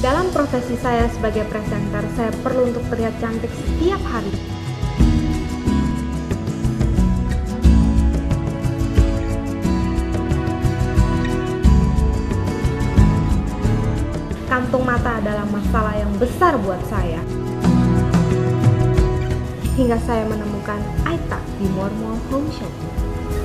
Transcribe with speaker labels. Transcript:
Speaker 1: Dalam profesi saya sebagai presenter, saya perlu untuk terlihat cantik setiap hari. Kantung mata adalah masalah yang besar buat saya. Hingga saya menemukan iTak di More Home Shopping.